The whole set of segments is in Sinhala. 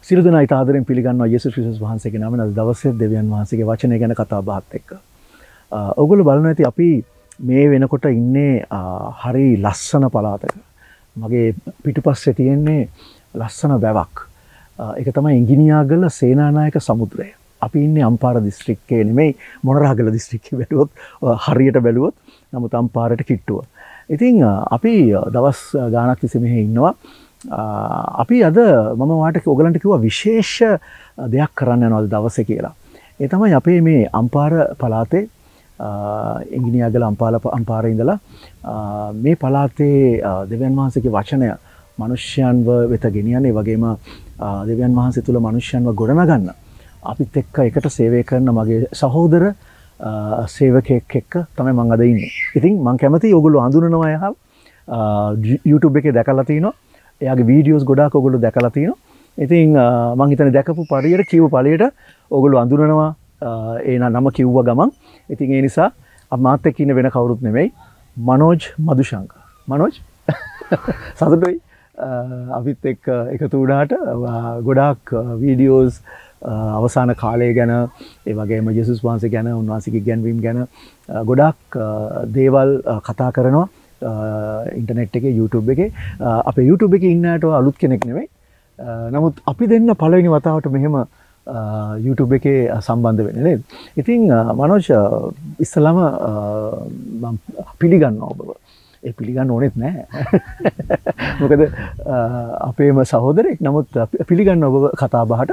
සියලු දෙනා ඊට ආදරෙන් පිළිගන්නවා යේසුස් ක්‍රිස්තුස් වහන්සේගේ නමින් අද දවසේ දෙවියන් වහන්සේගේ වචනය ගැන කතා බහත් එක්ක. ඔයගොල්ලෝ බලනවා ඇති අපි මේ වෙනකොට ඉන්නේ හරි ලස්සන පළාතක. මගේ පිටුපස්සේ තියෙන්නේ ලස්සන වැවක්. ඒක තමයි ඉංගිනියාගල සේනානායක සමුද්‍රය. අපි ඉන්නේ අම්පාර දිස්ත්‍රික්කයේ නෙමෙයි මොනරාගල දිස්ත්‍රික්කයේ බැලුවොත් හරියට බැලුවොත් නමුත් අම්පාරට කිට්ටුව. ඉතින් අපි දවස් ගාණක් තිස්සේ මෙහි ඉන්නවා. අපි අද මම වාට ඔයගලන්ට කිව්වා විශේෂ දෙයක් කරන්න යනවා අද දවසේ කියලා. ඒ තමයි අපේ මේ අම්පාර පළාතේ ඉංගිනියාගල අම්පාරේ ඉඳලා මේ පළාතේ දෙවියන් වහන්සේගේ වචනය මිනිස්යන්ව වෙත ගෙනියන්නේ වගේම දෙවියන් වහන්සේ තුල මිනිස්යන්ව ගොඩනගන්න අපිත් එක්ක එකට සේවය කරන මගේ සහෝදර සේවකයෙක් එක්ක තමයි මම අද ඉන්නේ. ඉතින් මම කැමතියි ඔයගොල්ලෝ හඳුනනවා එහා YouTube එකේ දැකලා තිනවා. එයාගේ වීඩියෝස් ගොඩාක් ඔයගොල්ලෝ දැකලා තිනවා. ඉතින් මම හිතන්නේ දැකපු පරියට කියව පළියට ඔයගොල්ලෝ හඳුනනවා ඒ නම කිව්ව ගමන්. ඉතින් ඒ නිසා මාත් එක්ක ඉන්න වෙන කවුරුත් නෙමෙයි මනෝජ් මදුශංකර්. මනෝජ් සතුටුයි අපිත් එක්ක එකතු වුණාට ගොඩාක් වීඩියෝස් අවසාන කාලය ගැන ඒ වගේම යේසුස් වහන්සේ ගැන උන්වහන්සේගේ ඉගැන්වීම් ගැන ගොඩාක් දේවල් කතා කරනවා ඉන්ටර්නෙට් එකේ YouTube එකේ අපේ YouTube එකේ ඉන්නට අලුත් කෙනෙක් නෙවෙයි. නමුත් අපි දෙන්න පළවෙනි වතාවට මෙහෙම YouTube එකේ සම්බන්ධ වෙන්නේ නේද? ඉතින් මනෝජ් ඉස්සලාම මම පිළිගන්නවා ඔබව. ඒ පිළිගන්න ඕනෙත් නෑ. මොකද අපේම සහෝදරෙක්. නමුත් පිළිගන්න ඔබ කතා බහට.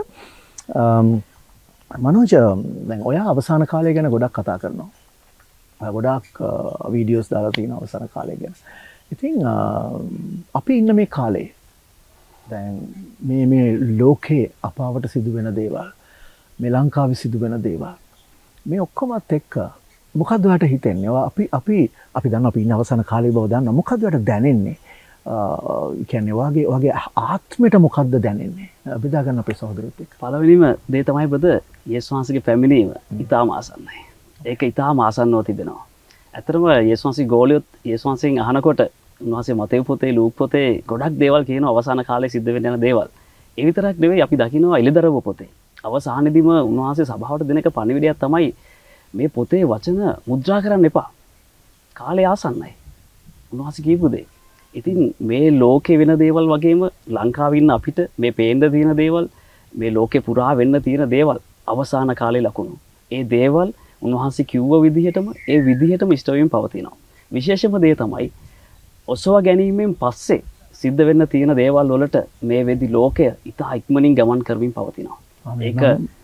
මනෝජ් දැන් ඔයා අවසාන කාලය ගැන ගොඩක් කතා කරනවා. ගොඩාක් වීඩියෝස් දාලා තියෙනවා අවසාන කාලය ගැන. ඉතින් අපි ඉන්න මේ කාලේ දැන් මේ ලෝකේ අපාවට සිදුවෙන දේවල් මේ ලංකාවේ සිදුවෙන දේවල් මේ ඔක්කොමත් එක්ක මොකද්ද ඔයාලට හිතෙන්නේ? අපි දන්නවා අපි ඉන්න අවසාන කාලේ බව දන්නවා. මොකද්ද ඔයාලට දැනෙන්නේ? කියන්නේ වගේ ආත්මයට මොකද්ද දැනෙන්නේ? බෙදා ගන්න අපේ සහෝදරයෙක් එක්ක. පළවෙනිම දේ තමයි බද යේසුස් වහන්සේගේ පැමිණීම ඉතාම ආසන්නයි. ඒක ඉතාම ආසන්නව තිබෙනවා. ඇත්තටම යේසුස් වහන්සේ ගෝලියොත් යේසුස් වහන්සේගෙන් අහනකොට උන්වහන්සේ මතේ පොතේ ලූක් පොතේ ගොඩක් දේවල් කියනවා අවසාන කාලේ සිද්ධ වෙන්න යන දේවල්. ඒ විතරක් නෙවෙයි අපි දකිනවා එළිදරව් පොතේ. අවසානයේදීම උන්වහන්සේ සභාවට දෙන එක පණිවිඩයක් තමයි මේ පොතේ වචන මුද්‍රා කරන්න එපා. කාලය ආසන්නයි. උන්වහන්සේ කියපු දේ. ඉතින් මේ ලෝකේ වෙන දේවල් වගේම ලංකාවේ ඉන්න අපිට මේ පේන්න තියෙන දේවල් මේ ලෝකේ පුරා වෙන්න තියෙන දේවල් අවසාන කාලේ ලකුණු. ඒ දේවල් උන්වහන්සේ කිව්ව විදිහටම ඒ විදිහටම ඉෂ්ට වෙමින් පවතිනවා. විශේෂම දේ තමයි ඔසව ගැනීමෙන් පස්සේ සිද්ධ වෙන්න තියෙන දේවල් වලට මේ වෙදි ලෝකය ඉතා ඉක්මනින් ගමන් කරමින් පවතිනවා. ඒක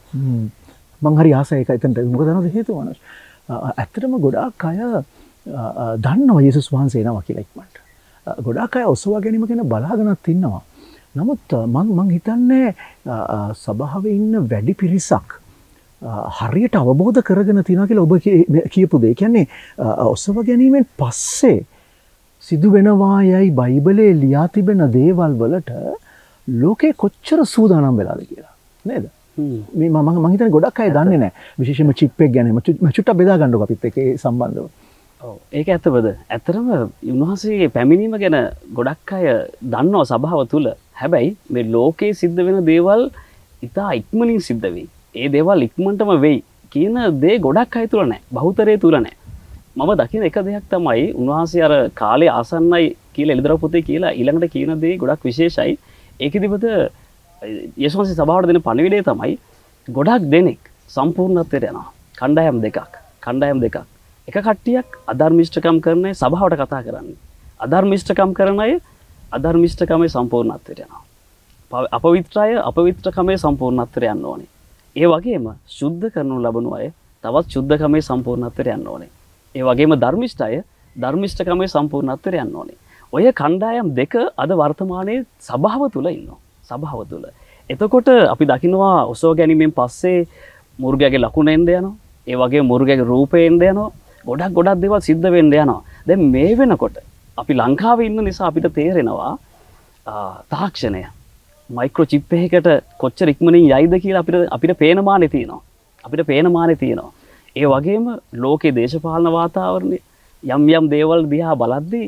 මං හරි ආසයි ඒක එතනට. මොකද දන්නවද හේතුව මනෝජ්? ඇත්තටම ගොඩාක් අය දන්නවා යේසුස් වහන්සේ එනවා කියලා ඉක්මනට. ගොඩාක් අය ඔසව ගැනීම ගැන බලාගෙනත් ඉන්නවා. නමුත් මං හිතන්නේ සභාවේ ඉන්න වැඩි පිරිසක් හරියට අවබෝධ කරගෙන තියෙනවා කියලා ඔබ කියපු දේ. කියන්නේ ඔසව ගැනීමෙන් පස්සේ සිදු වෙනවා යයි බයිබලයේ ලියා තිබෙන දේවල් වලට ලෝකේ කොච්චර සූදානම් වෙලාද කියලා. නේද? මේ මම හිතන්නේ ගොඩක් අය දන්නේ නැහැ. විශේෂයෙන්ම චිප් එක ගැන. මම චුට්ටක් බෙදා ගන්නකො අපිත් එක්ක ඒ සම්බන්ධව. ඔව් ඒක ඇත්තද? ඇත්තටම උන්වහන්සේගේ පැමිණීම ගැන ගොඩක් අය දන්නවා සභාව තුල. හැබැයි මේ ලෝකේ සිද්ධ වෙන දේවල් ඉතා ඉක්මනින් සිද්ධ වෙයි. ඒ දේවල් ඉක්මනටම වෙයි කියන දේ ගොඩක් අය තුල නැහැ. බහුතරය තුල නැහැ. මම දකින එක දෙයක් තමයි උන්වහන්සේ අර කාලේ ආසන්නයි කියලා එළිදරව් පොතේ කියලා ඊළඟට කියන දේ ගොඩක් විශේෂයි. ඒකෙදිබද යේසුස් වහන්සේ සභාවට දෙන පණිවිඩය තමයි ගොඩක් දෙනෙක් සම්පූර්ණත්වයට යනවා. කණ්ඩායම් දෙකක්. එක කට්ටියක් අධර්මිෂ්ඨකම් කරන අය සභාවට කතා කරන්නේ. අධර්මිෂ්ඨකම් කරන අය අධර්මිෂ්ඨකමේ සම්පූර්ණත්වයට යනවා. අපවිත්‍ර අය අපවිත්‍රකමේ සම්පූර්ණත්වයට යන්න ඕනේ. ඒ වගේම සුද්ධ කරනු ලබන අය තවත් සුද්ධකමේ සම්පූර්ණත්වයට යන්න ඕනේ. ඒ වගේම ධර්මිෂ්ඨ අය ධර්මිෂ්ඨකමේ සම්පූර්ණත්වයට යන්න ඕනේ. ඔය කණ්ඩායම් දෙක අද වර්තමානයේ සභාව තුල ඉන්නවා. සභාව තුල. එතකොට අපි දකිනවා ඔසව ගැනීමෙන් පස්සේ මුර්ගයාගේ ලකුණ එන්න යනවා. ඒ වගේම මුර්ගයාගේ රූපය එන්න යනවා. ගොඩක් දේවල් සිද්ධ වෙන්න යනවා. දැන් මේ වෙනකොට අපි ලංකාවේ ඉන්න නිසා අපිට තේරෙනවා තාක්ෂණය මයික්‍රොචිප් එකකට කොච්චර ඉක්මනින් යයිද කියලා අපිට පේන මානේ තියෙනවා. ඒ වගේම ලෝකේ දේශපාලන වාතාවරණය යම් දේවල් දිහා බලද්දී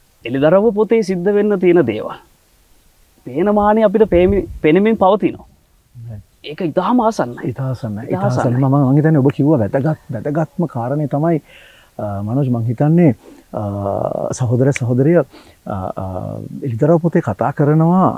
එළිදරව් පොතේ සිද්ධ වෙන්න තියෙන දේවල් පේන මානේ අපිට පෙනෙමින් පවතිනවා. ඒක ඉතාම ආසන්නයි. ඉතාසන්න මම හිතන්නේ ඔබ කිව්වා වැදගත්ම කාරණේ තමයි මනෝජ් මං හිතන්නේ සහෝදර සහෝදරිය එලිදරව් පොතේ කතා කරනවා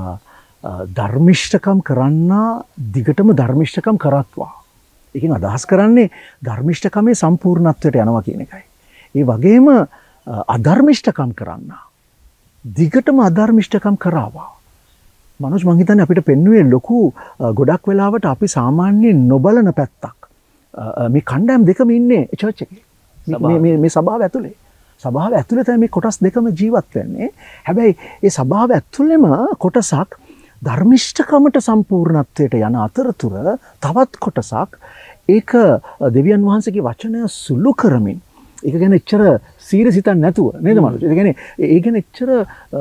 ධර්මිෂ්ඨකම් කරන්න දිගටම ධර්මිෂ්ඨකම් කරත්වා. ඒකෙන් අදහස් කරන්නේ ධර්මිෂ්ඨකමේ සම්පූර්ණත්වයට යනවා කියන එකයි. ඒ වගේම අධර්මිෂ්ඨකම් කරන්න දිගටම අධර්මිෂ්ඨකම් කරාවා. මනෝජ් මං හිතන්නේ අපිට පෙන්වුවේ ලොකු ගොඩක් වෙලාවට අපි සාමාන්‍යයෙන් නොබලන පැත්තක්. මේ කණ්ඩායම් දෙකම ඉන්නේ චර්ච් එකේ. මේ සභාව ඇතුලේ. සභාව ඇතුලේ තමයි මේ කොටස් දෙකම ජීවත් වෙන්නේ. හැබැයි ඒ සභාව ඇතුලේම කොටසක් ධර්මිෂ්ඨකමට සම්පූර්ණත්වයට යන අතරතුර තවත් කොටසක් ඒක දෙවියන් වහන්සේගේ වචනය සුළු කරමින් ඒක ගැන එච්චර සීරියස් හිතන්නේ නැතුව නේද මනෝජ්? ඒ කියන්නේ ඒ ගැන එච්චර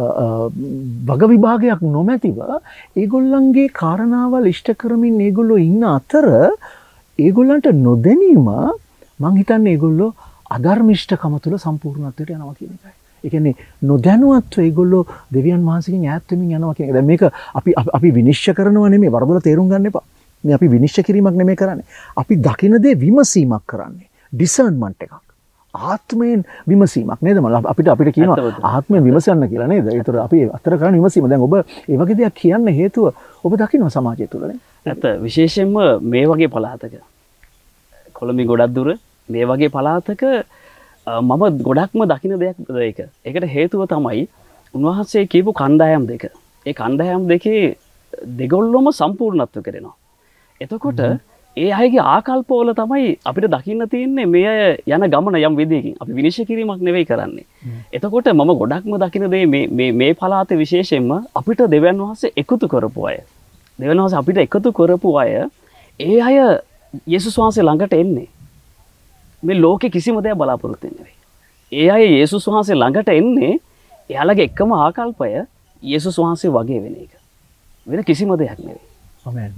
වග විභාගයක් නොමැතිව ඒගොල්ලන්ගේ කාරණාවල් ඉෂ්ට කරමින් ඒගොල්ලෝ ඉන්න අතර ඒගොල්ලන්ට නොදැනීම මං හිතන්නේ ඒගොල්ලෝ අධර්මිෂ්ඨකම තුළ සම්පූර්ණත්වයට යනවා කියන එකයි. ඒ කියන්නේ නොදැනුවත්ව ඒගොල්ලෝ දෙවියන් වහන්සේගෙන් ඈත් වෙමින් යනවා කියන එක. දැන් මේක අපි විනිශ්චය කරනවා නෙමෙයි වරදොල තේරුම් ගන්න එපා. මේ අපි විනිශ්චය කිරීමක් නෙමෙයි කරන්නේ. අපි දකින දේ විමසීමක් කරන්නේ. ඩිසර්න්මන්ට් එකක්. ආත්මයෙන් විමසීමක් නේද මම අපිට කියනවා ආත්මයෙන් විමසන්න කියලා නේද? ඒතර අපි අතර කරන විමසීම. දැන් ඔබ ඒ වගේ දෙයක් කියන්න හේතුව ඔබ දකිනවා සමාජය තුළ නේ. නැත්ත විශේෂයෙන්ම මේ වගේ පළාතක කොළඹින් ගොඩක් දුර මේ වගේ පළාතක මම ගොඩක්ම දකින දෙයක් ඒක. ඒකට හේතුව තමයි උන්වහන්සේ කියපු කණ්ඩායම් දෙක. ඒ කණ්ඩායම් දෙකේ දෙගොල්ලොම සම්පූර්ණත්ව කරනවා. එතකොට ඒ අයගේ ආකල්පවල තමයි අපිට දකින්න තියෙන්නේ මේ අය යන ගමන යම් විදිහකින්. අපි විනිශ්චය කිරීමක් නෙවෙයි කරන්නේ. එතකොට මම ගොඩක්ම දකින දේ මේ පළාතේ විශේෂයෙන්ම අපිට දෙවියන් වහන්සේ එකතු කරපු අය. දෙවියන් වහන්සේ අපිට එකතු කරපු අය ඒ අය යේසුස් වහන්සේ ළඟට එන්නේ. මේ ලෝකේ කිසිම දෙයක් බලාපොරොත්තු වෙන්නේ නෙවෙයි. ඒ අය යේසුස් වහන්සේ ළඟට එන්නේ එයාලගේ එකම ආකල්පය යේසුස් වහන්සේ වගේ වෙන එක. වෙන කිසිම දෙයක් නෙවෙයි. ආමෙන්.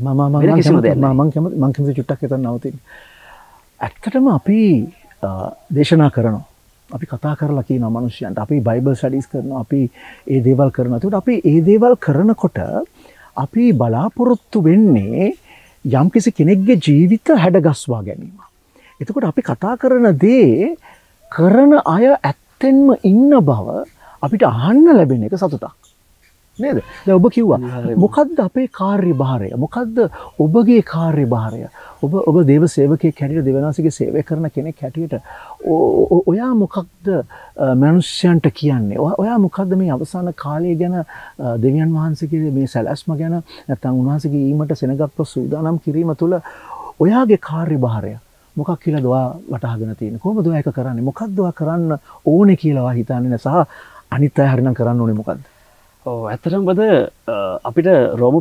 මම කැමති චුට්ටක් එතන නවතින්න. ඇත්තටම අපි දේශනා කරනවා. අපි කතා කරලා කියනවා මිනිස්සුන්ට. අපි බයිබල් ස්ටඩීස් කරනවා. අපි ඒ දේවල් කරනවා. ඒකට අපි ඒ දේවල් කරනකොට අපි බලාපොරොත්තු වෙන්නේ යම්කිසි කෙනෙක්ගේ ජීවිත හැඩගස්වා ගැනීම. එතකොට අපි කතා කරන දේ කරන අය ඇත්තෙන්ම ඉන්න බව අපිට අහන්න ලැබෙන එක සතුටක්. නේද? දැන් ඔබ කිව්වා මොකද්ද අපේ කාර්යභාරය? මොකද්ද ඔබගේ කාර්යභාරය? ඔබ දේව සේවකයෙක් හැටියට දෙවියන්වහන්සේගේ සේවය කරන කෙනෙක් හැටියට ඔයා මොකක්ද මිනිස්යන්ට කියන්නේ? ඔයා මොකද්ද මේ අවසාන කාලය ගැන දෙවියන් වහන්සේගේ මේ සැලැස්ම ගැන නැත්නම් උන්වහන්සේගේ ඊමට සෙනගක්ව සූදානම් කිරීම තුළ ඔයාගේ කාර්යභාරය මොකක් කියලාද ඔයා වටහාගෙන තියෙන්නේ? කොහොමද ඔයා ඒක කරන්නේ? මොකද්ද ඔයා කරන්න ඕනේ කියලා ඔයා හිතන්නේ සහ අනිත් අය හරිනම් කරන්න ඕනේ මොකද්ද? ඇත්තටම බද අපිට රෝම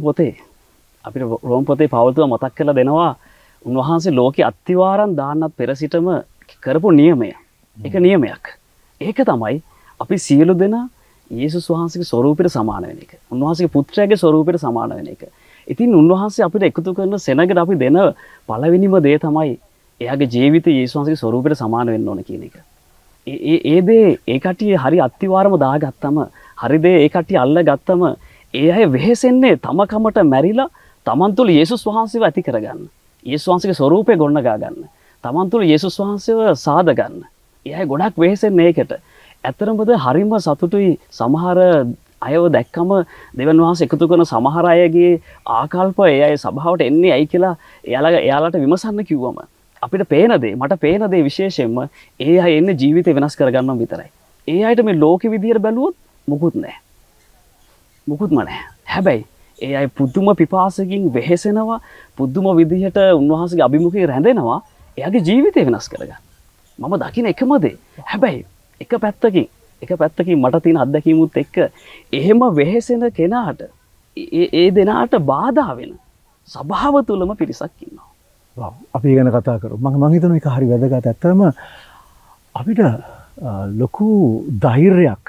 පොතේ පවල්තුව මතක් කරලා දෙනවා උන්වහන්සේ ලෝකෙ අත්තිවාරම් දාන්නත් පෙර සිටම කරපු නියමය. ඒක නියමයක්. ඒක තමයි අපි සියලු දෙනා යේසුස් වහන්සේගේ ස්වරූපයට සමාන වෙන එක. උන්වහන්සේගේ පුත්‍රයාගේ ස්වරූපයට සමාන වෙන එක. ඉතින් උන්වහන්සේ අපිට එකතු කරන සෙනගට අපි දෙන පළවෙනිම දේ තමයි එයාගේ ජීවිතය යේසුස් වහන්සේගේ ස්වරූපයට සමාන වෙන්න ඕන කියන එක. ඒ දේ ඒ කට්ටිය හරි අත්තිවාරම දාගත්තම හරි දේ ඒ කට්ටිය අල්ලගත්තම ඒ අය වෙහෙසෙන්නේ තමකමට මැරිලා තමන් තුළ යේසුස් වහන්සේව ඇති කරගන්න. යේසුස් වහන්සේගේ ස්වරූපය ගොඩනගා ගන්න. තමන් තුළ යේසුස් වහන්සේව සාද ගන්න. ඒ අය ගොඩක් වෙහෙසෙන්නේ ඒකට. ඇත්තටමද හරිම සතුටුයි සමහර අයව දැක්කම දෙවියන් වහන්සේ එකතු කරන සමහර අයගේ ආකල්ප ඒ අය සභාවට එන්නේ ඇයි කියලා එයාලට විමසන්න කිව්වම අපිට පේන දේ මට පේන දේ විශේෂයෙන්ම ඒ අය එන්නේ ජීවිතේ වෙනස් කරගන්නම විතරයි. ඒ අයට මේ ලෝකෙ විදියට බැලුවොත් මුකුත් නැහැ. මුකුත්ම නැහැ. හැබැයි ඒ අය පුදුම පිපාසකින් වෙහෙසෙනවා පුදුම විදිහට උන්වහන්සේගේ අභිමුඛයේ රැඳෙනවා එයාගේ ජීවිතය වෙනස් කරගන්න. මම දකින එකම දේ. හැබැයි එක පැත්තකින් මට තියෙන අත්දැකීමුත් එක්ක එහෙම වෙහෙසෙන කෙනාට ඒ දෙනාට බාධා වෙන සභාව තුලම පිරිසක් ඉන්නවා. වව් අපි ගැන කතා කරමු. මම හිතනවා ඒක හරි වැදගත්. ඇත්තටම අපිට ලොකු ධෛර්යයක්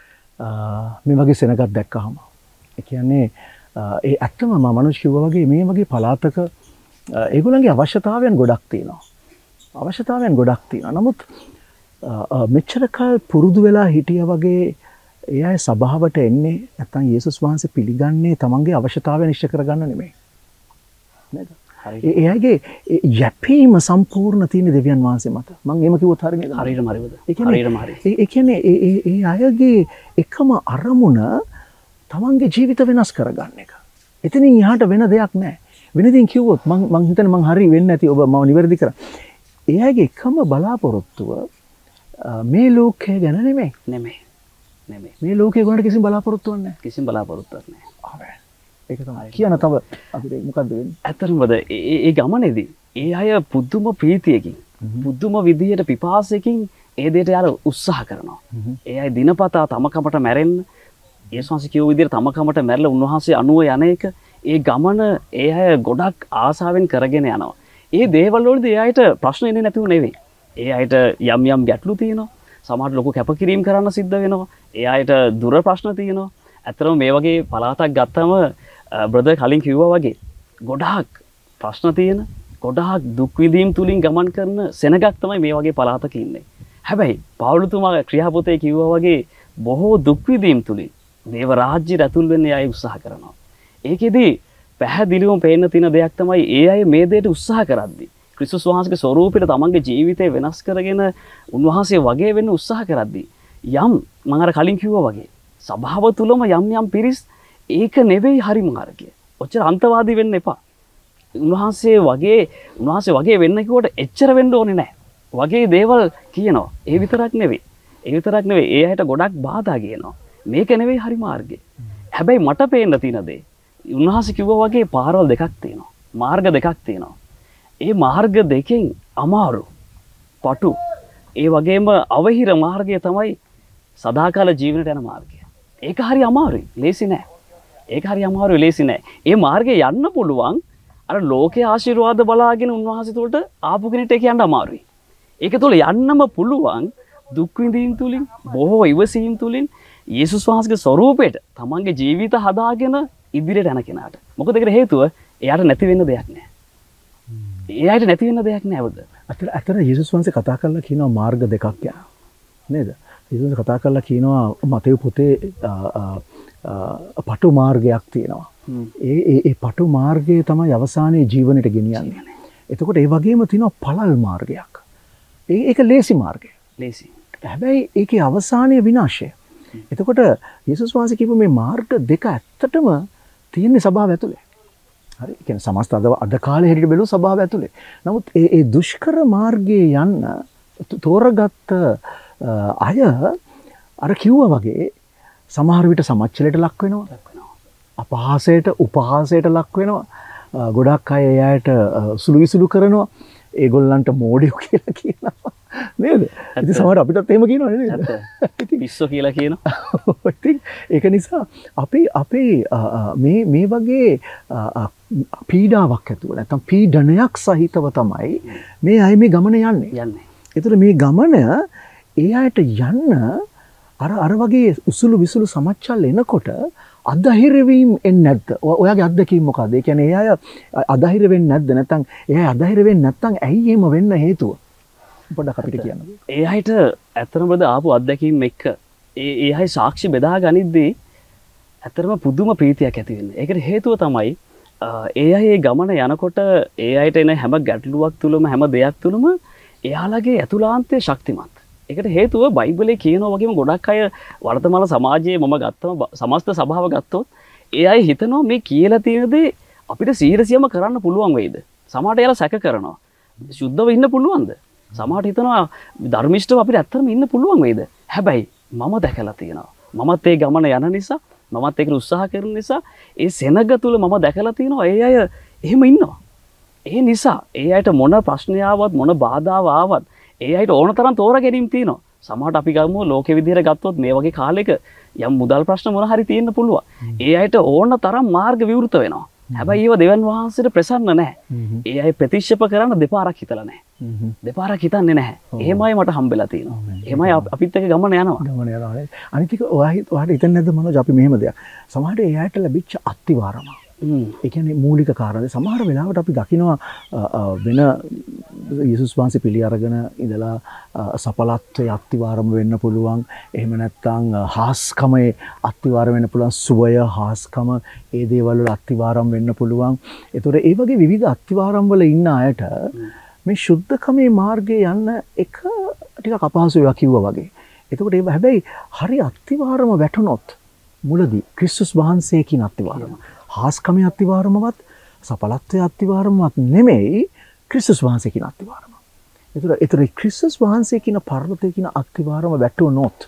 මේ වගේ සෙනගක් දැක්කහම. ඒ කියන්නේ ඒ ඇත්තම මම මනුෂ්‍ය කිව්වා වගේ මේ වගේ පළාතක ඒගොල්ලන්ගේ අවශ්‍යතාවයන් ගොඩක් තියෙනවා. නමුත් මෙච්චර කල් පුරුදු වෙලා හිටියා වගේ ඒ අය සභාවට එන්නේ නැත්නම් යේසුස් වහන්සේ පිළිගන්නේ තමන්ගේ අවශ්‍යතාවයන් ඉෂ්ට කරගන්න නෙමෙයි. නේද? හරියට. එයාගේ යැපීම සම්පූර්ණ තියෙන දෙවියන් වහන්සේ මත. මම එහෙම කිව්වොත් හරියද? හරියටම හරියද? ඒ කියන්නේ හරියටම හරි. ඒ කියන්නේ ඒ අයගේ එකම අරමුණ තමන්ගේ ජීවිත වෙනස් කරගන්න එක. එතනින් එහාට වෙන දෙයක් නැහැ. වෙනදින් කිව්වොත් මං හිතන්නේ මං හරි වෙන්නේ නැති ඔබ මම නිවැරදි කරා. එයාගේ එකම බලාපොරොත්තුව මේ ලෝකය ගැන නෙමෙයි. නෙමෙයි. මේ ලෝකේ ගොඩට කිසිම බලාපොරොත්තුවක් නැහැ. කිසිම බලාපොරොත්තුවක් නැහැ. ආමේන්. ඒක තමයි. කියන තව අපිට මොකද්ද වෙන්නේ? ඇත්තටමද ඒ ගමනේදී ඒ අය පුදුම ප්‍රීතියකින් පුදුම විදියට පිපාසයකින් ඒ දෙයට යාර උත්සාහ කරනවා. ඒ අය දිනපතා තමකමට මැරෙන්න යේසුස් වහන්සේ කියව විදියට තමකමට මැරලා උන්වහන්සේ අනුව යන එක ඒ ගමන ඒ අය ගොඩක් ආසාවෙන් කරගෙන යනවා. ඒ දේවල් වලදී ඒ අයට ප්‍රශ්න එන්නේ නැතුව නෙවෙයි. ඒ අයට යම් යම් ගැටලු තියෙනවා. සමහරට ලොකු කැපකිරීම කරන්න සිද්ධ වෙනවා. ඒ අයට දුර ප්‍රශ්න තියෙනවා. ඇත්තටම මේ වගේ පළාතක් ගත්තම බ්‍රදර් කලින් කිව්වා වගේ ගොඩාක් ප්‍රශ්න තියෙන ගොඩාක් දුක් විඳීම් තුලින් ගමන් කරන සෙනගක් තමයි මේ වගේ පළාතක ඉන්නේ. හැබැයි පවුලතුමා ක්‍රියාපොතේ කිව්වා වගේ බොහෝ දුක් විඳීම් තුලින් දේව රාජ්‍යයට ඇතුල් වෙන්න අය උත්සාහ කරනවා. ඒකෙදි පැහැදිලිවම පේන්න තියෙන දෙයක් තමයි ඒ අය මේ දෙයට උත්සාහ කරද්දී ක්‍රිස්තුස් වහන්සේගේ ස්වරූපයට තමන්ගේ ජීවිතය වෙනස් කරගෙන උන්වහන්සේ වගේ වෙන්න උත්සාහ කරද්දී යම් මම අර කලින් කිව්වා වගේ සභාව තුලම යම් පිරිස් ඒක නෙවෙයි හරි මාර්ගය. ඔච්චර අන්තවාදී වෙන්න එපා. උන්වහන්සේ වගේ වෙන්න කිව්වට එච්චර වෙන්න ඕනේ නැහැ. වගේ දේවල් කියනවා. ඒ විතරක් නෙවෙයි. ඒ අයට ගොඩක් බාධා කියනවා. මේක නෙවෙයි හරි මාර්ගය. හැබැයි මට පේන්න තියෙන දේ උන්වහන්සේ කිව්වා වගේ පාරවල් දෙකක් තියෙනවා. මාර්ග දෙකක් තියෙනවා. ඒ මාර්ග දෙකෙන් අමාරු පටු ඒ වගේම අවහිර මාර්ගය තමයි සදාකාල ජීවනට යන මාර්ගය. ඒක හරි අමාරුයි. ලේසි නෑ. ඒ මාර්ගේ යන්න පුළුවන් අර ලෝකයේ ආශිර්වාද බලාගෙන උන්වහන්සේ තුළට ආපු කෙනෙක්ට ඒක යන්න අමාරුයි. ඒක තුළ යන්නම පුළුවන් දුක් විඳීම් තුලින් බොහෝ ඉවසීම් තුලින් යේසුස් වහන්සේගේ ස්වරූපයට තමන්ගේ ජීවිත හදාගෙන ඉදිරියට යන කෙනාට. මොකද ඒකට හේතුව එයාට නැති වෙන්න දෙයක් නෑ. අතන යේසුස් වහන්සේ කතා කරලා කියනවා මාර්ග දෙකක් යනවා. නේද? යේසුස් කතා කරලා කියනවා මතෙව් පොතේ පටු මාර්ගයක් තියෙනවා. ඒ පටු මාර්ගය තමයි අවසානයේ ජීවනයට ගෙනියන්නේ. එතකොට ඒ වගේම තියෙනවා පළල් මාර්ගයක්. ඒක ලේසි මාර්ගය. හැබැයි ඒකේ අවසානයේ විනාශය. එතකොට යේසුස් වහන්සේ කියපු මේ මාර්ග දෙක ඇත්තටම තියෙන්නේ සභාව ඇතුලේ. හරි. ඒ කියන්නේ සමස්ත අද කාලේ හැටියට බැලුවොත් සභාව ඇතුලේ. නමුත් ඒ දුෂ්කර මාර්ගයේ යන්න තෝරගත්ත අය අර කිව්වා වගේ සමහර විට සමච්චලයට ලක් වෙනවා. අපහාසයට උපහාසයට ලක් වෙනවා. ගොඩක් අය එයාට සුළු විසුළු කරනවා. ඒගොල්ලන්ට මෝඩයෝ කියලා කියනවා. නේද? ඉතින් සමහර අපිටත් එහෙම කියනවා නේද? පිස්සෝ කියලා කියනවා. ඉතින් ඒක නිසා අපි මේ වගේ පීඩාවක් ඇතුව නැත්නම් පීඩනයක් සහිතව තමයි මේ අය මේ ගමන යන්නේ. ඒතර මේ ගමන ඒ අයට යන්න අර වගේ උසුළු විසුළු සමච්චල් එනකොට අධෛර්ය වීම එන්නේ නැද්ද? ඔයාගේ අත්දැකීම මොකද්ද? ඒ කියන්නේ ඒ අය අධෛර්ය වෙන්නේ නැද්ද? නැත්නම් ඒ අය අධෛර්ය වෙන්නේ නැත්නම් ඇයි එහෙම වෙන්න හේතුව? පොඩ්ඩක් අපිට කියන්න. ඒ අයට ඇත්තටම ආපු අත්දැකීම් එක්ක ඒ අය සාක්ෂි බෙදා ගනිද්දී ඇත්තටම පුදුම ප්‍රීතියක් ඇති වෙන්නේ. ඒකට හේතුව තමයි ඒ අය මේ ගමන යනකොට ඒ අයට එන හැම ගැටලුවක් තුලම හැම දෙයක් තුලම එයාලගේ ඇතුළාන්තය ශක්තිමත්. ඒකට හේතුව බයිබලයේ කියනවා වගේම ගොඩක් අය වර්තමාන සමාජයේ මම ගත්තම සමස්ත සභාව ගත්තොත් ඒ අය හිතනවා මේ කියලා තියෙන දේ අපිට 100%ම කරන්න පුළුවන් වෙයිද? සමහරට එයාලා සැක කරනවා. සුද්ධව ඉන්න පුළුවන්ද? සමහරට හිතනවා ධර්මිෂ්ඨව අපිට ඇත්තටම ඉන්න පුළුවන් වෙයිද? හැබැයි මම දැකලා තියෙනවා. මමත් ඒ ගමන යන නිසා, මමත් ඒකට උත්සාහ කරන නිසා ඒ සෙනග තුල මම දැකලා තියෙනවා ඒ අය එහෙම ඉන්නවා. ඒ නිසා ඒ අයට මොන ප්‍රශ්නයාවත් මොන බාධාව ආවත් ඒ අයට ඕන තරම් තෝරා ගැනීම තියෙනවා. සමහරට අපි ගමු ලෝකෙ විදිහට ගත්තොත් මේ වගේ කාලෙක යම් මුදල් ප්‍රශ්න මොන හරි තියෙන්න පුළුවන්. ඒ අයට ඕන තරම් මාර්ග විවෘත වෙනවා. හැබැයි ඒව දෙවන් වහන්සේට ප්‍රසන්න නැහැ. ඒ අය ප්‍රතික්ෂේප කරන්න දෙපාරක් හිතලා නැහැ. දෙපාරක් හිතන්නේ නැහැ. එහෙමයි මට හම්බෙලා තියෙනවා. එහෙමයි අපිත් එක්ක ගමන යනවා. අනිත් එක ඔයාට හිතන්නේ නැද්ද මනෝජ් අපි මෙහෙම දෙයක්. සමහරට ඒ අයට ලැබිච්ච අත්තිවාරම ඒ කියන්නේ මූලික කාරණේ සමහර වෙලාවට අපි දකිනවා වෙන යේසුස් වහන්සේ පිළි අරගෙන ඉඳලා සපලත්වයේ අත්විවරම වෙන්න පුළුවන්. එහෙම නැත්නම් හාස්කමේ අත්විවරම වෙන්න පුළුවන්. සුවය හාස්කම ඒ දේවල් වල අත්විවරම වෙන්න පුළුවන්. ඒතකොට ඒ වගේ විවිධ අත්විවරම් වල ඉන්න අයට මේ ශුද්ධකමේ මාර්ගයේ යන්න එක ටිකක් අපහසුයි කිව්වා වගේ. එතකොට ඒ හැබැයි හරි අත්විවරම වැටුනොත් මුලදී ක්‍රිස්තුස් වහන්සේ කියන අත්විවරම හාස්කමේ අත්විවරමවත් සපලත්වයේ අත්විවරමවත් නෙමෙයි ක්‍රිස්තුස් වහන්සේ කියන අත්විවරම. ඒතර ක්‍රිස්තුස් වහන්සේ කියන පර්වතයේ කියන අත්විවරම වැටුනොත්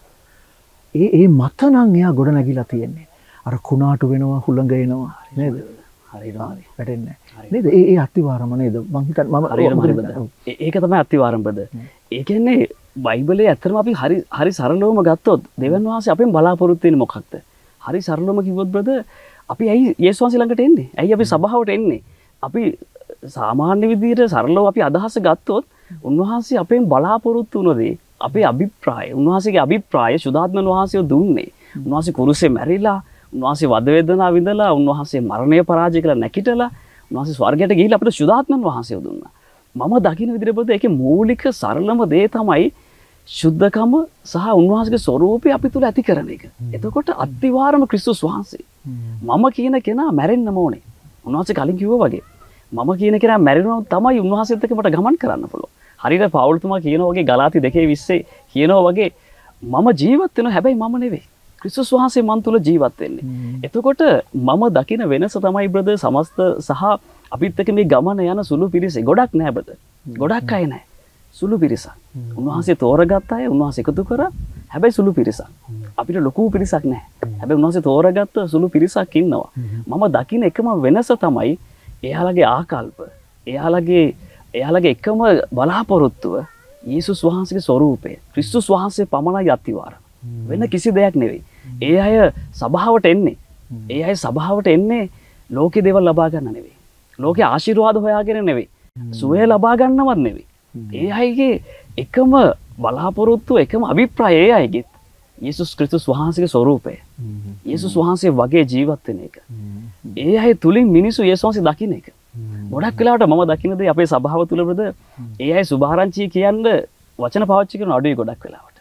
ඒ මත නම් එයා ගොඩ නැගිලා තියෙන්නේ. අර කුණාටු වෙනවා හුළඟ එනවා නේද? හරියට වැටෙන්නේ නේද? ඒ අත්විවරම නේද? මං හිතන්නේ මම ඒක තමයි අත්විවරමද. ඒ කියන්නේ බයිබලයේ ඇත්තටම අපි හරි සරලවම ගත්තොත් දෙවියන් වහන්සේ අපෙන් බලාපොරොත්තු වෙන්නේ මොකක්ද? හරි සරලවම කිව්වොත් බ්‍රදර් අපි ඇයි යේසුස් වහන්සේ ළඟට එන්නේ? ඇයි අපි සභාවට එන්නේ? අපි සාමාන්‍ය විදිහට සරලව අපි අදහස ගත්තොත් උන්වහන්සේ අපෙන් බලාපොරොත්තු වුණ දේ අපේ අභිප්‍රාය උන්වහන්සේගේ අභිප්‍රාය සුදාත්මන් වහන්සේ දුන්නේ. උන්වහන්සේ කුරුසේ මැරිලා, උන්වහන්සේ වද වේදනාව විඳලා, උන්වහන්සේ මරණය පරාජය කළා නැකිටලා, උන්වහන්සේ ස්වර්ගයට ගිහිල්ලා අපිට සුදාත්මන් වහන්සේ දුන්නා. මම දකින්න විදිහට බද ඒකේ මූලික සරලම දේ තමයි ශුද්ධකම සහ උන්වහන්සේගේ ස්වરૂපය අපි තුල ඇති කරන එක. එතකොට අත්විවරම ක්‍රිස්තුස් වහන්සේ. මම කියන කෙනා මැරෙන්නම ඕනේ. උන්වහන්සේ කලින් කිව්වා වගේ. මම කියන කෙනා මැරෙනවා තමයි උන්වහන්සේත් එක්ක මට ගමන් කරන්න පුළුවන්. හරියට පවුල්තුමා කියනවා වගේ ගලාති 2:20 කියනවා වගේ මම ජීවත් වෙනවා හැබැයි මම නෙවෙයි. ක්‍රිස්තුස් වහන්සේ මන් තුල ජීවත් වෙන්නේ. එතකොට මම දකින වෙනස තමයි බ්‍රදර් සමස්ත සහ අපිත් එක්ක මේ ගමන යන සුළු පිරිසේ ගොඩක් නෑ බ්‍රදර්. ගොඩක් අය නෑ. සුළු පිරිසක්. උන්වහන්සේ තෝරගත්ත අය උන්වහන්සේ එකතු කරා. හැබැයි සුළු පිරිසක්. අපිට ලොකු පිරිසක් නෑ. හැබැයි උන්වහන්සේ තෝරගත්ත සුළු පිරිසක් ඉන්නවා. මම දකින එකම වෙනස තමයි එයාලගේ ආකල්ප. එයාලගේ එකම බලාපොරොත්තුව යේසුස් වහන්සේගේ ස්වરૂපය. ක්‍රිස්තුස් වහන්සේ පමණයි අත්විවරම. වෙන කිසි දෙයක් නෙවෙයි. ඒ අය සභාවට එන්නේ. ඒ අය සභාවට එන්නේ ලෝකේ දේවල් ලබා ගන්න නෙවෙයි. ලෝකේ ආශිර්වාද හොයාගෙන නෙවෙයි. සුවය ලබා ගන්නවත් නෙවෙයි. ඒ අයගේ එකම බලාපොරොත්තුව එකම අභිප්‍රායය ඒ අයගේ යේසුස් ක්‍රිස්තුස් වහන්සේගේ ස්වરૂපය. යේසුස් වහන්සේ වගේ ජීවත් වෙන එක. ඒ අය තුලින් මිනිස්සු යේසුස් වහන්සේ දකින්න එක. ගොඩක් වෙලාවට මම දකින්න දේ අපේ සභාව තුල බද ඒ අය සුභාරංචි කියන්න වචන පාවිච්චි කරන අඩුයි ගොඩක් වෙලාවට.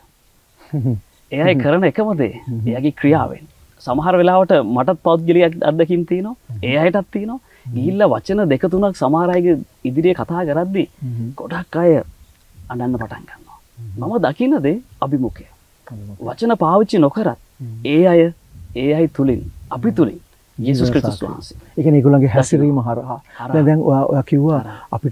ඒ අය කරන එකම දේ එයාගේ ක්‍රියාවෙන්. සමහර වෙලාවට මටත් පෞද්ගලික අත්දැකීම් තියෙනවා. ඒ අයටත් තියෙනවා. ගිහිල්ලා වචන දෙක තුනක් සමහර අයගේ ඉදිරියේ කතා කරද්දී ගොඩක් අය අඬන්න පටන් ගන්නවා. මම දකින්න දේ අභිමුඛය. වචන පාවිච්චි නොකරත් ඒ අය තුලින් අපි තුලින් යේසුස් ක්‍රිස්තුස් වහන්සේ. ඒ කියන්නේ ඒගොල්ලන්ගේ හැසිරීම හරහා. දැන් ඔයා කිව්වා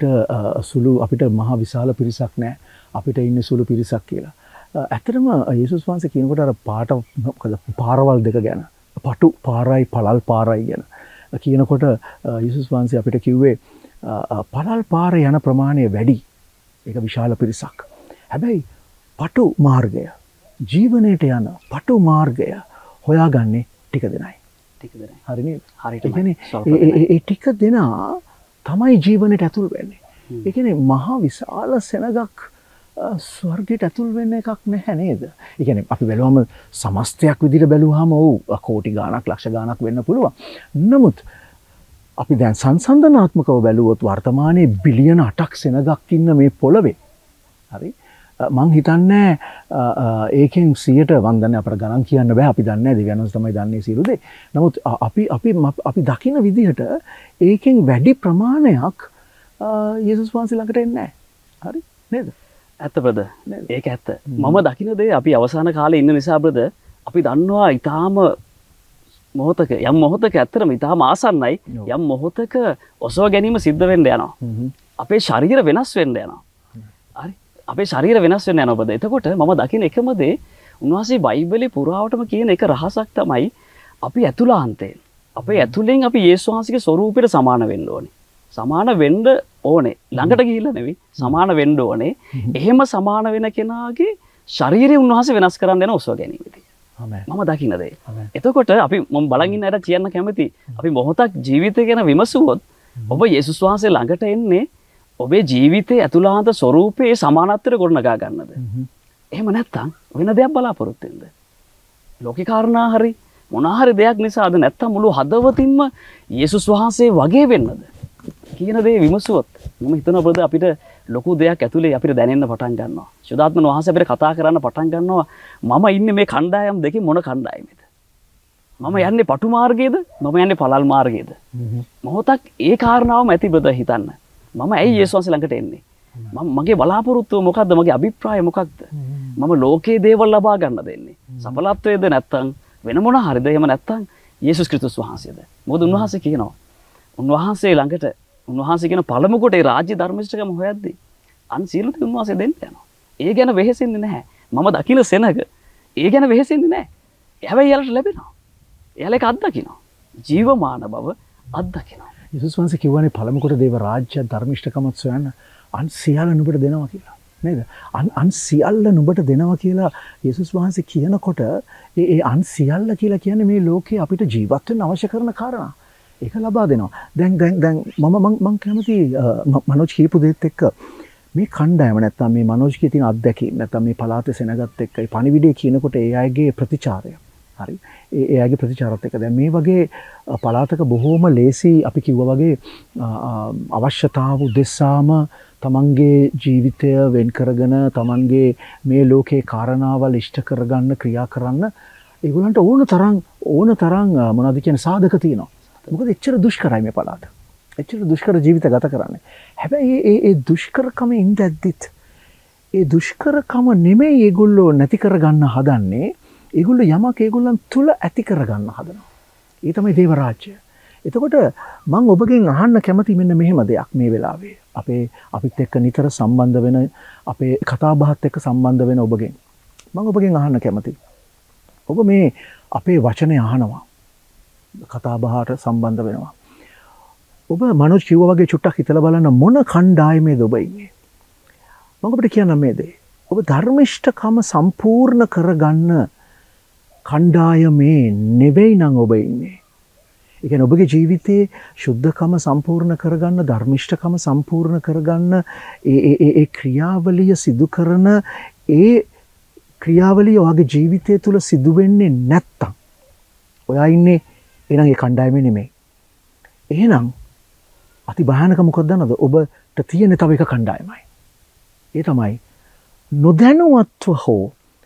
අපිට මහ විශාල පිරිසක් නැහැ. අපිට ඉන්නේ සුළු පිරිසක් කියලා. ඇත්තටම යේසුස් වහන්සේ කියනකොට අර පාරවල් දෙක ගැන, පටු පාරයි පළල් පාරයි ගැන කියනකොට යේසුස් වහන්සේ අපිට කිව්වේ පළල් පාරේ යන ප්‍රමාණය වැඩි. ඒක විශාල පිරිසක්. හැබැයි පටු මාර්ගය, ජීවනයට යන පටු මාර්ගය හොයාගන්නේ ටික දෙනයි. හරි නේද? හරියට. ඒ කියන්නේ ඒ ටික දෙනා තමයි ජීවනයට ඇතුල් වෙන්නේ. ඒ කියන්නේ මහා විශාල සෙනගක් ස්වර්ගයට ඇතුල් වෙන්න එකක් නැහැ නේද? ඒ කියන්නේ අපි බැලුවම සමස්තයක් විදිහට බැලුවාම කෝටි ගාණක් ලක්ෂ ගාණක් වෙන්න පුළුවන්. නමුත් අපි දැන් සංසන්දනාත්මකව බැලුවොත් වර්තමානයේ බිලියන 8ක් සෙනගක් ඉන්න මේ පොළවේ. හරි? මං හිතන්නේ ඒකෙන් 100ට වන්දනේ අපට ගණන් කියන්න බෑ. අපි දන්නේ නැහැ දෙවියන් වහන්සේ තමයි දන්නේ සියලු දේ. නමුත් අපි දකින විදිහට ඒකෙන් වැඩි ප්‍රමාණයක් යේසුස් වහන්සේ ළඟට එන්නේ නැහැ. හරි? නේද? ඇත්ත බ්‍රදර්. ඒක ඇත්ත. මම දකින දේ අපි අවසාන කාලේ ඉන්න නිසා බ්‍රදර් අපි දන්නවා ඊටාම මොහොතක ඇත්තටම ඊටාම ආසන්නයි යම් මොහොතක ඔසව ගැනීම සිද්ධ වෙන්න යනවා. අපේ ශරීර වෙනස් වෙන්න යනවා. හරි? අපේ ශරීර වෙනස් වෙන්න යනවා බද. එතකොට මම දකින එකම දේ උන්වහන්සේ බයිබලේ පුරාවටම කියන එක රහසක් තමයි අපි ඇතුළාන්තයෙන් අපේ ඇතුළෙන් අපි යේසුස් වහන්සේගේ ස්වරූපයට සමාන වෙන්න ඕනේ. සමාන වෙන්න ඕනේ. ළඟට ගිහිල්ලා නෙවෙයි. සමාන වෙන්න ඕනේ. එහෙම සමාන වෙන කෙනාගේ ශරීරය උන්වහන්සේ වෙනස් කරන්න යන ඔසව ගැනීමදී. මම දකින දේ. එතකොට අපි මම බලන් ඉන්න අයට කියන්න කැමති අපි මොහොතක් ජීවිතය ගැන විමසුවොත් ඔබ යේසුස් වහන්සේ ළඟට එන්නේ ඔබේ ජීවිතයේ ඇතුළාන්ත ස්වરૂපයේ සමානත්වයට ගොඩනගා ගන්නද? එහෙම නැත්නම් වෙන දෙයක් බලාපොරොත්තු වෙන්නද? ලෝකේ කාරණා හරි මොනහරි දෙයක් නිසාද නැත්තම් මුළු හදවතින්ම යේසුස් වහන්සේ වගේ වෙන්නද කියන දේ විමසුවොත් මම හිතනවා බද අපිට ලොකු දෙයක් ඇතුලේ අපිට දැනෙන්න පටන් ගන්නවා. සුදාත්මන වහන්සේ අපිට කතා කරන්න පටන් ගන්නවා මම ඉන්නේ මේ කණ්ඩායම් දෙකේ මොන කණ්ඩායමේද? මම යන්නේ පටු මාර්ගයේද? මම යන්නේ පළල් මාර්ගයේද? මොහොතක් ඒ කාරණාවම ඇති බද හිතන්න. මම ඇයි යේසුස් වහන්සේ ළඟට එන්නේ? මගේ බලාපොරොත්තුව මොකද්ද? මගේ අභිප්‍රාය මොකක්ද? මම ලෝකයේ දේවල් ලබා ගන්න දෙන්නේ. සඵලත්වයේද නැත්තම් වෙන මොන හරිද? එහෙම නැත්තම් යේසුස් ක්‍රිස්තුස් වහන්සේද? මොකද උන්වහන්සේ කියනවා. උන්වහන්සේ ළඟට උන්වහන්සේ කියන පළමු කොට ඒ රාජ්‍ය ධර්මිෂ්ඨකම හොයද්දී අන් සියලු දේ උන්වහන්සේ දෙන්න යනවා. ඒ ගැන වෙහෙසෙන්නේ නැහැ. මම දකින සෙනඟ ඒ ගැන වෙහෙසෙන්නේ නැහැ. හැබැයි යාලට ලැබෙනවා. එයාලා ඒක අත්දකිනවා. ජීවමාන බව අත්දකිනවා. යේසුස් වහන්සේ කිව්වනේ පළමු කොට දේව රාජ්‍ය ධර්මිෂ්ඨකමත් සොයන්න අන් සියල්ල නුඹට දෙනවා කියලා. නේද? අන් සියල්ල නුඹට දෙනවා කියලා යේසුස් වහන්සේ කියනකොට ඒ අන් සියල්ල කියලා කියන්නේ මේ ලෝකේ අපිට ජීවත් වෙන්න අවශ්‍ය කරන කාරණා. ඒක ලබා දෙනවා. දැන් මම කැමති මනෝජ් කියපු දෙයත් එක්ක මේ කණ්ඩායම නැත්තම් මේ මනෝජ්ගේ තියෙන අත්දැකීම් නැත්තම් මේ පළාතේ සෙනගත් එක්ක මේ පණිවිඩය කියනකොට ඒ අයගේ ප්‍රතිචාරය හරි ඒ අයගේ ප්‍රතිචාරත් එක්ක දැන් මේ වගේ පළාතක බොහෝම ලේසි අපි කිව්වා වගේ අවශ්‍යතාව උදෙසාම තමන්ගේ ජීවිතය වෙන් කරගෙන තමන්ගේ මේ ලෝකේ කාරණාවල් ඉෂ්ට කරගන්න ක්‍රියා කරන්න ඒගොල්ලන්ට ඕන තරම් මොනවද කියන සාධක තියෙනවා. මොකද එච්චර දුෂ්කරයි මේ පළාත. එච්චර දුෂ්කර ජීවිත ගත කරන්නේ. හැබැයි ඒ දුෂ්කරකම ඉඳද්දිත් ඒ දුෂ්කරකම නෙමෙයි ඒගොල්ලෝ නැති කරගන්න හදන්නේ. ඒගොල්ලෝ යමක් ඒගොල්ලන් තුල ඇති කරගන්න හදනවා. ඒ තමයි දේව රාජ්‍යය. එතකොට මම ඔබගෙන් අහන්න කැමති මෙන්න මෙහෙම දෙයක් මේ වෙලාවේ. අපිත් එක්ක නිතර සම්බන්ධ වෙන අපේ කතා බහත් එක්ක සම්බන්ධ වෙන ඔබගෙන්. මම ඔබගෙන් අහන්න කැමති. ඔබ මේ අපේ වචනේ අහනවා. කතා බහට සම්බන්ධ වෙනවා. ඔබ මනෝජ් කිව්වා වගේ චුට්ටක් හිතලා බලන්න මොන කණ්ඩායමේද ඔබ ඉන්නේ? මම ඔබට කියන්නම් මේ දේ. ඔබ ධර්මිෂ්ඨකම සම්පූර්ණ කරගන්න කණ්ඩායමේ නෙවෙයි නම් ඔබ ඉන්නේ. ඒ කියන්නේ ඔබගේ ජීවිතයේ සුද්ධකම සම්පූර්ණ කරගන්න ධර්මිෂ්ඨකම සම්පූර්ණ කරගන්න ඒ ක්‍රියාවලිය සිදු කරන ඒ ක්‍රියාවලිය ඔයාගේ ජීවිතය තුළ සිදු වෙන්නේ නැත්තම් ඔයා ඉන්නේ එහෙනම් ඒ කණ්ඩායමේ නෙමෙයි. එහෙනම් අති භයානක මොකක්ද දන්නවද? ඔබට තියෙන තව එක කණ්ඩායමයි. ඒ තමයි නොදැනුවත්ව හෝ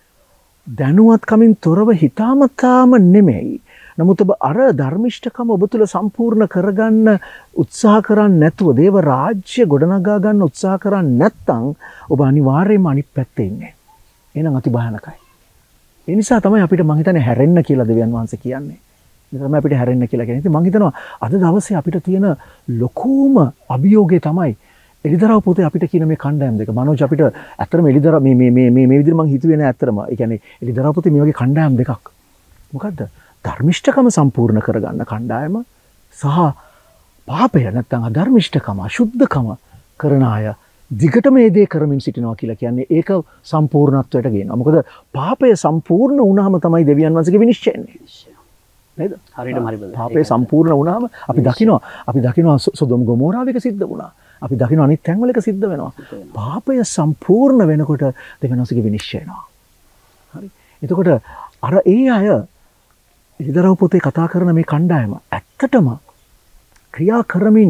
දැනුවත්කමින් තොරව හිතාමතාම නෙමෙයි. නමුත් ඔබ අර ධර්මිෂ්ඨකම ඔබ තුළ සම්පූර්ණ කරගන්න උත්සාහ කරන්නේ නැතුව දේව රාජ්‍ය ගොඩනගා ගන්න උත්සාහ කරන්නේ නැත්නම් ඔබ අනිවාර්යයෙන්ම අනිත් පැත්තේ ඉන්නේ. එහෙනම් අති භයානකයි. ඒ නිසා තමයි අපිට මං හිතන්නේ හැරෙන්න කියලා දෙවියන් වහන්සේ කියන්නේ. ඒ තමයි අපිට හැරෙන්න කියලා කියන්නේ. ඉතින් මං හිතනවා අද දවසේ අපිට තියෙන ලොකුම අභියෝගය තමයි එලිදරව් පොතේ අපිට කියන මේ කණ්ඩායම් දෙක. මනෝජ් අපිට ඇත්තටම එලිදරව් මේ විදිහට මං හිතුවේ නෑ ඇත්තටම. ඒ කියන්නේ එලිදරව් පොතේ මේ වගේ කණ්ඩායම් දෙකක්. මොකද්ද? ධර්මිෂ්ඨකම සම්පූර්ණ කරගන්න කණ්ඩායම සහ පාපය නැත්නම් අධර්මිෂ්ඨකම අශුද්ධකම කරන අය දිගටම මේ දේ කරමින් සිටිනවා කියලා කියන්නේ ඒක සම්පූර්ණත්වයට ගේනවා. මොකද පාපය සම්පූර්ණ වුණාම තමයි දෙවියන් වහන්සේගේ විනිශ්චය එන්නේ. නේද? හරියටම හරි බද. පාපය සම්පූර්ණ වුණාම අපි දකිනවා සොදොම් ගොමෝරාව එක සිද්ධ වුණා. අපි දකිනවා අනිත් තැන්වල එක සිද්ධ වෙනවා. පාපය සම්පූර්ණ වෙනකොට දෙවියන් වහන්සේගේ විනිශ්චය එනවා. හරි. එතකොට අර ඒ අය එලිදරව් පොතේ කතා කරන මේ කණ්ඩායම ඇත්තටම ක්‍රියා කරමින්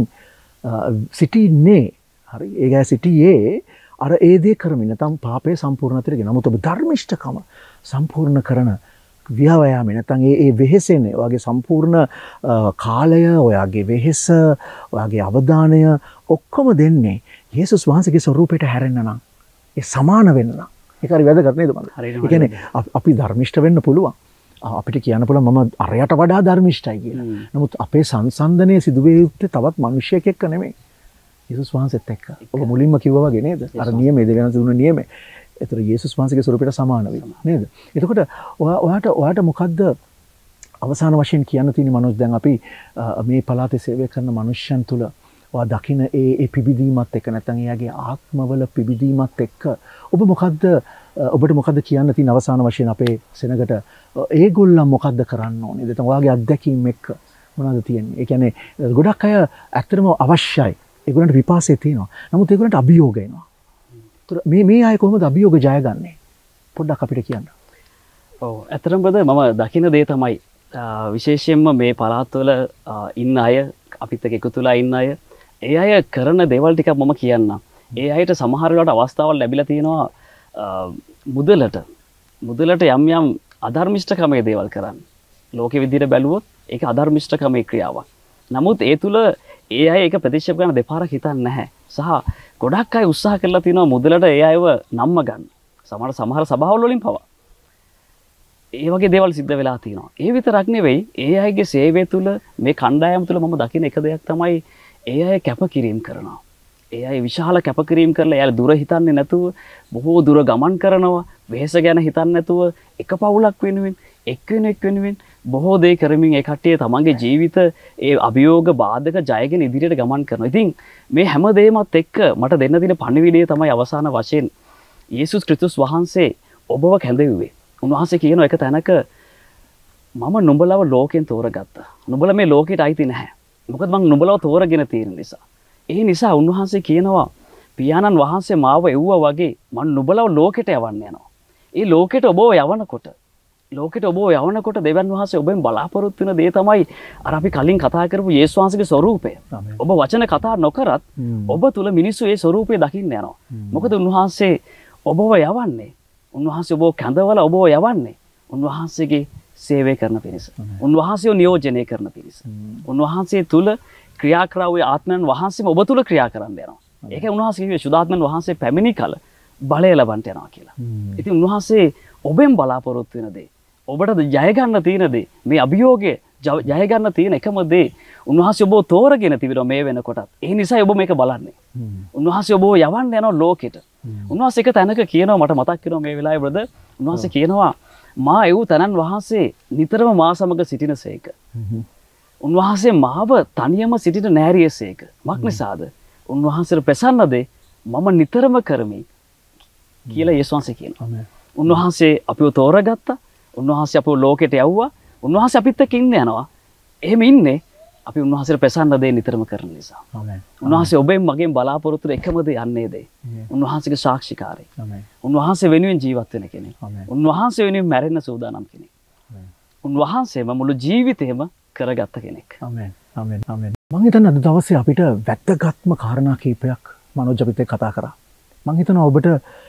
සිටින්නේ හරි ඒ ගෑ සිටියේ අර ඒ දේ කරමින් නැත්නම් පාපය සම්පූර්ණත්වයට ගෙන. නමුත් ඔබ ධර්මිෂ්ඨකම සම්පූර්ණ කරන ව්‍යායාමේ නැත්නම් ඒ වෙහෙසෙන්නේ ඔයාගේ සම්පූර්ණ කාලය ඔයාගේ වෙහෙස ඔයාගේ අවධානය ඔක්කොම දෙන්නේ යේසුස් වහන්සේගේ ස්වරූපයට හැරෙන්න නම් ඒ සමාන වෙන්න නම් ඒක හරි වැදගත් නේද මන්ද? ඒ කියන්නේ අපි ධර්මිෂ්ඨ වෙන්න පුළුවන්. අපිට කියන්න පුළුවන් මම අරයට වඩා ධර්මිෂ්ඨයි කියලා. නමුත් අපේ සංසන්දනයේ සිදුවේ යුත්තේ තවත් මිනිසෙක් එක්ක නෙමෙයි. යේසුස් වහන්සේත් එක්ක. ඔබ මුලින්ම කිව්වා වගේ නේද? අර නියමයේ දෙවියන් දුන්න නියමයේ. ඒතර යේසුස් වහන්සේගේ ස්වරූපයට සමාන වෙයි නේද? එතකොට ඔයාට මොකද්ද අවසාන වශයෙන් කියන්න තියෙන්නේ මනෝජ්? දැන් අපි මේ පළාතේ සේවය කරන මිනිස්යන් තුල ඔයා දකින ඒ පිබිදීමත් එක්ක නැත්නම් එයාගේ ආත්මවල පිබිදීමත් එක්ක ඔබට මොකද්ද කියන්න තියෙන අවසාන වශයෙන් අපේ සෙනගට ඒගොල්ලන් මොකද්ද කරන්න ඕනේ? නැත්නම් ඔයාගේ අත්දැකීම් එක්ක මොනවද තියෙන්නේ? ඒ කියන්නේ ගොඩක් අය ඇත්තටම අවශ්‍යයි. ඒගොල්ලන්ට විපාසය තියෙනවා. නමුත් ඒගොල්ලන්ට අභියෝග එනවා. මේ අය කොහොමද අභියෝග ජයගන්නේ? පොඩ්ඩක් අපිට කියන්න. ඔව් ඇත්තටම බද මම දකින දේ තමයි විශේෂයෙන්ම මේ පළාත්වල ඉන්න අය අපිත් එක්ක එකතු වෙලා ඉන්න අය ඒ අය කරන දේවල් ටිකක් මම කියන්නම්. ඒ අයට සමහර වෙලාවට අවස්ථාවල් ලැබිලා තියෙනවා මුදලට යම් යම් අධර්මිෂ්ඨකමේ දේවල් කරන්න. ලෝකෙ විදිහට බැලුවොත් ඒක අධර්මිෂ්ඨකමේ ක්‍රියාවක්. නමුත් ඒ තුල ඒ අය ඒක ප්‍රතික්ෂේප කරන දෙපාරක් හිතන්නේ නැහැ. සහ ගොඩක් අය උත්සාහ කරලා තිනවා මුදලට ඒ අයව නම්ම ගන්න. සමහර සභාවල් වලින් පවා ඒ වගේ දේවල් සිද්ධ වෙලා තියෙනවා. ඒ විතරක් නෙවෙයි ඒ අයගේ සේවය තුල මේ කණ්ඩායම තුල මම දකින එක දෙයක් තමයි ඒ අය කැපකිරීම කරනවා. ඒ අය විශාල කැපකිරීම කරලා එයාලා දුර හිතන්නේ නැතුව බොහෝ දුර ගමන් කරනවා. වෙහෙස ගැන හිතන්නේ නැතුව එක පවුලක් වෙනුවෙන් එක්වෙනෙක් වෙනුවෙන් බොහෝ දේ කරමින් ඒ කට්ටිය තමන්ගේ ජීවිත ඒ අභියෝග බාධක ජයගෙන ඉදිරියට ගමන් කරනවා. ඉතින් මේ හැම දෙයමත් එක්ක මට දෙන්න තියෙන පණිවිඩය තමයි අවසාන වශයෙන් යේසුස් ක්‍රිස්තුස් වහන්සේ ඔබව කැඳෙව්වේ. උන්වහන්සේ කියන එක තැනක මම නුඹලව ලෝකෙන් තෝරගත්තා. නුඹලා මේ ලෝකෙට අයිති නැහැ. මොකද මම නුඹලව තෝරගෙන තියෙන නිසා. ඒ නිසා උන්වහන්සේ කියනවා පියාණන් වහන්සේ මාව එව්වා වගේ මම නුඹලව ලෝකෙට යවන්න යනවා. ඒ ලෝකෙට ඔබව යවනකොට දෙවියන් වහන්සේ ඔබෙන් බලාපොරොත්තු වෙන දේ තමයි අර අපි කලින් කතා කරපු යේසුස් වහන්සේගේ ස්වරූපය. ඔබ වචන කතා නොකරත් ඔබ තුල මිනිස්සු ඒ ස්වරූපය දකින්න යනවා. මොකද උන්වහන්සේ ඔබව යවන්නේ. උන්වහන්සේ ඔබව කැඳවලා ඔබව යවන්නේ. උන්වහන්සේගේ සේවය කරන පිණිස. උන්වහන්සේව නියෝජනය කරන පිණිස. උන්වහන්සේ තුල ක්‍රියා කරා වූ ආත්මයන් වහන්සේම ඔබ තුල ක්‍රියා කරන්න යනවා. ඒකයි උන්වහන්සේ කිව්වේ සුදාත්මන් වහන්සේ පැමිණි කල බලය ලබන්න යනවා කියලා. ඉතින් උන්වහන්සේ ඔබෙන් බලාපොරොත්තු වෙන දේ ඔබට ජය ගන්න තියෙන දේ මේ අභියෝගයේ ජය ගන්න තියෙන එකම දේ උන්වහන්සේ ඔබව තෝරගෙන තිබෙනවා මේ වෙනකොටත්. ඒ නිසා ඔබ මේක බලන්නේ. උන්වහන්සේ ඔබව යවන්න යනවා ලෝකෙට. උන්වහන්සේ එක තැනක කියනවා මට මතක් වෙනවා මේ වෙලාවේ බ්‍රදර්. උන්වහන්සේ කියනවා මා එව් තනන් වහන්සේ නිතරම මා සමග සිටිනසේක. උන්වහන්සේ මාව තනියම සිටිට නෑරියසේක. මක් නිසාද? උන්වහන්සේට ප්‍රසන්න දේ මම නිතරම කරමි කියලා යේසුස් වහන්සේ කියනවා. උන්වහන්සේ අපිව තෝරගත්තා. උන්වහන්සේ අපව ලෝකෙට යවුවා. උන්වහන්සේ අපිත් එක්ක ඉන්න යනවා. එහෙම ඉන්නේ අපි උන්වහන්සේට ප්‍රසන්න දේ නිතරම කරන නිසා. උන්වහන්සේ ඔබෙන් මගෙන් බලාපොරොත්තු වෙන එකම දේ යන්නේ දේ. උන්වහන්සේගේ සාක්ෂිකාරයි. උන්වහන්සේ වෙනුවෙන් ජීවත් වෙන කෙනෙක්. උන්වහන්සේ වෙනුවෙන් මැරෙන්න සූදානම් කෙනෙක්. උන්වහන්සේම මුළු ජීවිතේම කරගත්ත කෙනෙක්. ආමෙන්. ආමෙන්. ආමෙන්. මම හිතන්නේ අද දවසේ අපිට වැදගත්ම කාරණා කීපයක් මනෝජ් අපිත් එක්ක කතා කරා. මම හිතනවා ඔබට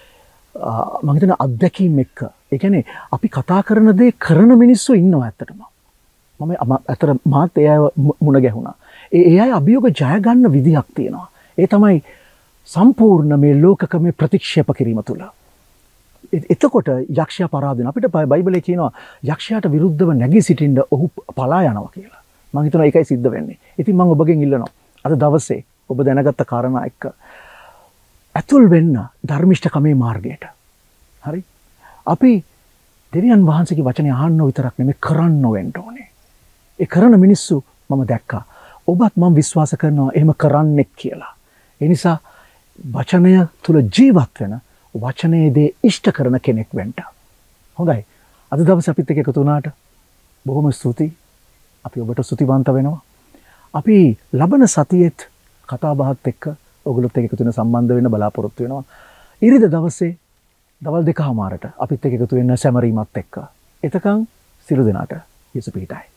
මම හිතන අත්දැකීම් එක්ක ඒ කියන්නේ අපි කතා කරන දේ කරන මිනිස්සු ඉන්නවා ඇත්තටම. මම අතර මාත් ඒ අය මුණ ගැහුණා. ඒ අය අභියෝග ජය ගන්න විදිහක් තියෙනවා. ඒ තමයි සම්පූර්ණ මේ ලෝකකමේ ප්‍රතික්ෂේප කිරීම තුළ. එතකොට යක්ෂයා පරාද වෙනවා. අපිට බයිබලයේ කියනවා යක්ෂයාට විරුද්ධව නැගී සිටින්න ඔහු පලා යනවා කියලා. මම හිතනවා ඒකයි සිද්ධ වෙන්නේ. ඉතින් මම ඔබගෙන් ඉල්ලනවා අද දවසේ ඔබ දැනගත්ත කාරණා එක්ක ඇතුල් වෙන්න ධර්මිෂ්ඨකමේ මාර්ගයට. හරි? අපි දෙවියන් වහන්සේගේ වචනේ අහන්න විතරක් නෙමෙයි කරන්න වෙන්න ඕනේ. ඒ කරන මිනිස්සු මම දැක්කා. ඔබත් මම විශ්වාස කරනවා එහෙම කරන්නෙක් කියලා. ඒ නිසා වචනය තුල ජීවත් වෙන වචනයේ දේ ඉෂ්ට කරන කෙනෙක් වෙන්න. හොඳයි. අද දවසේ අපිත් එක්ක එකතු වුණාට බොහොම ස්තුතියි. අපි ඔබට ස්තුතිවන්ත වෙනවා. අපි ලබන සතියේත් කතා බහත් එක්ක ඔයගොල්ලොත් එක්ක එකතු වෙන සම්බන්ධ වෙන්න බලාපොරොත්තු වෙනවා. ඉරිදා දවසේ දවල් 2:00ට අපිත් එක්ක එකතු වෙන්න සැමරීමත් එක්ක. එතකන් සියලු දෙනාට යේසු පිහිටයි.